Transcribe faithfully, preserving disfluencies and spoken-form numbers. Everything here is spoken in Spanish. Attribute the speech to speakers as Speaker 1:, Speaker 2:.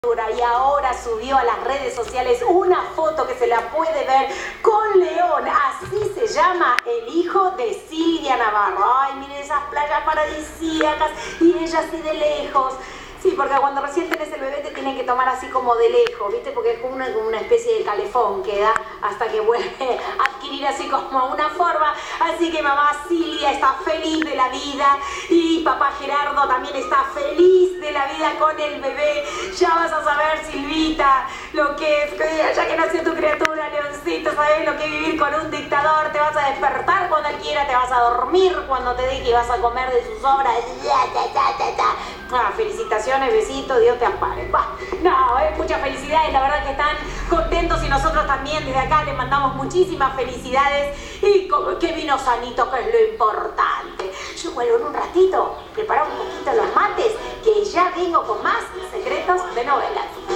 Speaker 1: Y ahora subió a las redes sociales una foto que se la puede ver con León. Así se llama el hijo de Silvia Navarro. Ay, miren esas playas paradisíacas y ella así de lejos. Sí, porque cuando recién tenés el bebé te tienen que tomar así como de lejos, ¿viste? Porque es como una, como una especie de calefón que da hasta que vuelve a adquirir así como una forma. Así que mamá Silvia está feliz de la vida y papá Gerardo también está feliz de la vida con el bebé. Ya vas a saber, Silvita, lo que es, ya que nació tu criatura, Leoncito, sabes lo que es vivir con un dictador. Te vas a despertar cuando él quiera, te vas a dormir cuando te deje y vas a comer de sus obras. Ah, felicitaciones, besitos, Dios te ampare. Bah, no, es muchas felicidades, la verdad que están contentos y nosotros también desde acá les mandamos muchísimas felicidades y como que vino sanito, que es lo importante. Yo vuelvo en un ratito, prepara un poquito los mates, que ya vengo con más secretos de novelas.